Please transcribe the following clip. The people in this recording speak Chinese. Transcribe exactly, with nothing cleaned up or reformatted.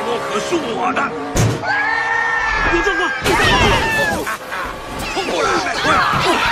锅可是我的。 有状况！冲过来！